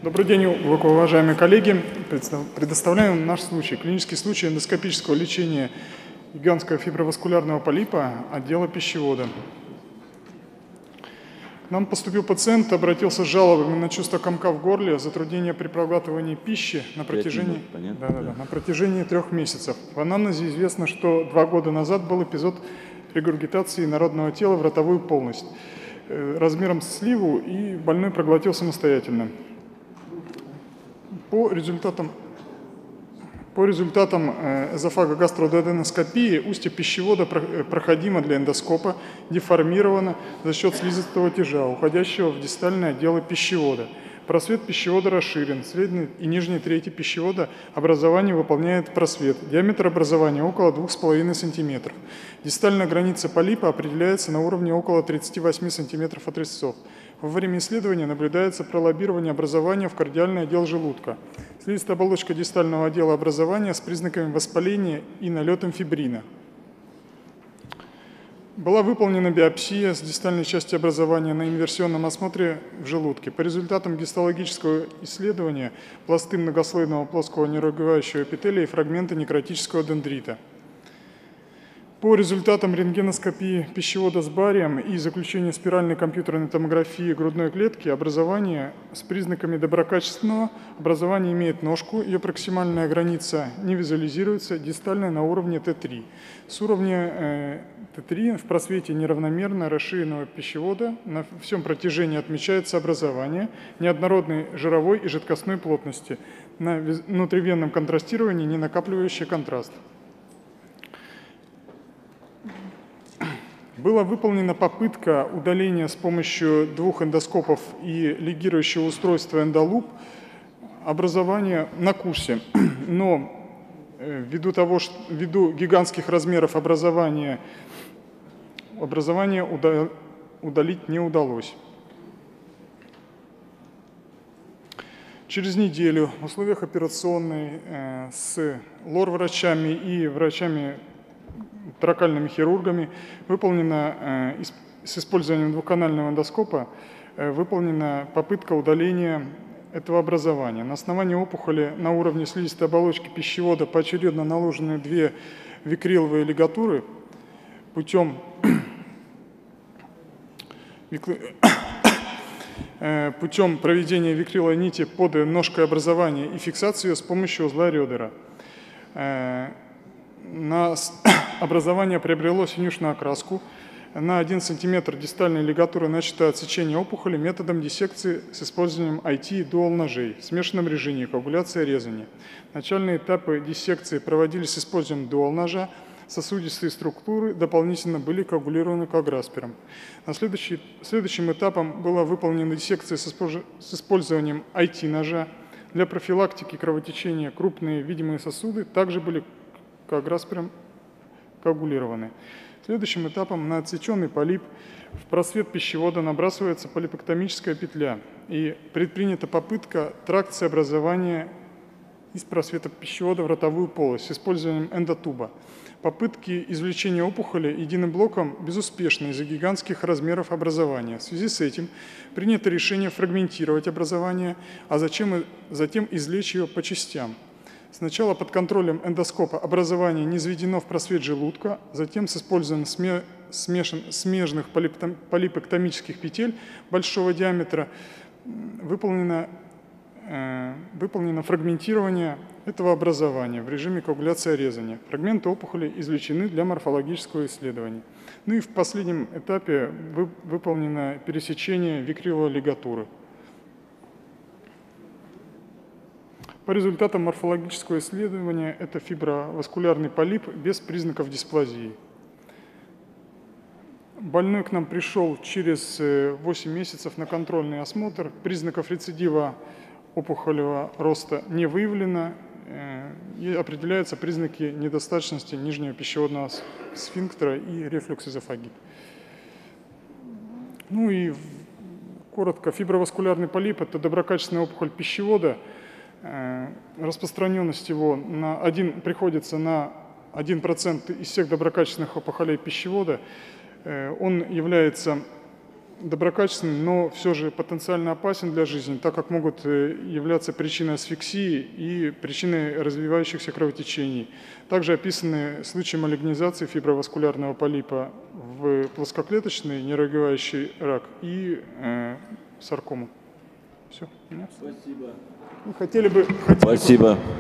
Добрый день, глубоко уважаемые коллеги. Предоставляем наш случай, клинический случай эндоскопического лечения гигантского фиброваскулярного полипа отдела пищевода. К нам поступил пациент, обратился с жалобами на чувство комка в горле, затруднение при проглатывании пищи на протяжении 3 месяцев. В анамнезе известно, что 2 года назад был эпизод регургитации народного тела в ротовую полость размером с сливу, и больной проглотил самостоятельно. По результатам эзофагогастродуоденоскопии устье пищевода проходимо для эндоскопа, деформировано за счет слизистого тяжа, уходящего в дистальные отделы пищевода. Просвет пищевода расширен, средней и нижней трети пищевода образование выполняет просвет. Диаметр образования около 2,5 см. Дистальная граница полипа определяется на уровне около 38 см от резцов. Во время исследования наблюдается пролоббирование образования в кардиальный отдел желудка. Слизистая оболочка дистального отдела образования с признаками воспаления и налетом фибрина. Была выполнена биопсия с дистальной части образования на инверсионном осмотре в желудке. По результатам гистологического исследования пласты многослойного плоского нераговающего эпителия и фрагменты некротического дендрита. По результатам рентгеноскопии пищевода с барием и заключения спиральной компьютерной томографии грудной клетки образование с признаками доброкачественного образования имеет ножку, ее проксимальная граница не визуализируется, дистальная на уровне Т3. С уровня Т3 в просвете неравномерно расширенного пищевода на всем протяжении отмечается образование неоднородной жировой и жидкостной плотности, на внутривенном контрастировании не накапливающий контраст. Была выполнена попытка удаления с помощью 2 эндоскопов и лигирующего устройства эндолуп образования на курсе, но ввиду гигантских размеров образования удалить не удалось. Через неделю в условиях операционной с лор-врачами и врачами торакальными хирургами выполнена с использованием двухканального эндоскопа выполнена попытка удаления этого образования. На основании опухоли на уровне слизистой оболочки пищевода поочередно наложены 2 викриловые лигатуры путем проведения викриловой нити под ножкой образования и фиксации ее с помощью узла Рёдера. Образование приобрело синюшную окраску. На 1 см дистальной лигатуры начато отсечение опухоли методом диссекции с использованием IT и дуал-ножей в смешанном режиме коагуляция и резания. Начальные этапы диссекции проводились с использованием дуал-ножа. Сосудистые структуры дополнительно были коагулированы коаграспиром. Следующим этапом была выполнена диссекция с использованием IT-ножа. Для профилактики кровотечения крупные видимые сосуды также были коаграспиром коагулированы. Следующим этапом на отсеченный полип в просвет пищевода набрасывается полипэктомическая петля и предпринята попытка тракции образования из просвета пищевода в ротовую полость с использованием эндотуба. Попытки извлечения опухоли единым блоком безуспешны из-за гигантских размеров образования. В связи с этим принято решение фрагментировать образование, а затем извлечь ее по частям. Сначала под контролем эндоскопа образование низведено в просвет желудка, затем с использованием смежных полипэктомических петель большого диаметра выполнено фрагментирование этого образования в режиме коагуляции и резания. Фрагменты опухоли извлечены для морфологического исследования. Ну и в последнем этапе выполнено пересечение викриловой лигатуры. По результатам морфологического исследования это фиброваскулярный полип без признаков дисплазии. Больной к нам пришел через 8 месяцев на контрольный осмотр. Признаков рецидива опухолевого роста не выявлено. И определяются признаки недостаточности нижнего пищеводного сфинктера и рефлюкс эзофагит. Ну и коротко, фиброваскулярный полип – это доброкачественная опухоль пищевода. Распространенность его приходится на 1% из всех доброкачественных опухолей пищевода. Он является доброкачественный, но все же потенциально опасен для жизни, так как могут являться причиной асфиксии и причиной развивающихся кровотечений. Также описаны случаи малигнизации фиброваскулярного полипа в плоскоклеточный нейрогивающий рак и саркому. Все. Спасибо. Хотели бы... Спасибо.